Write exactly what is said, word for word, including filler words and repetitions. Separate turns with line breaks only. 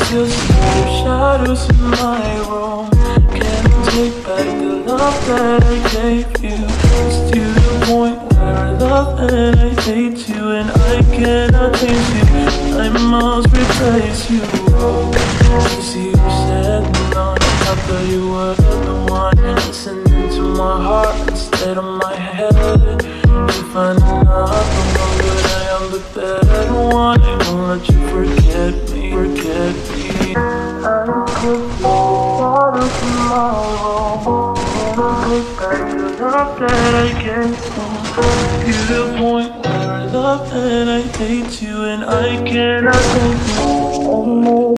Just your shadows in my room. Can't take back the love that I gave you. It's to the point where I love and I hate you, and I cannot change you. I must replace you. You see you sitting on top, thought you were the one listening to my heart instead of my head. You find enough of how good I am, the better one. I won't let you forget me, forget me. I put shadows in my room. Can't take back the love that I gave you. To the point where I love and I hate you, and I cannot take you anymore.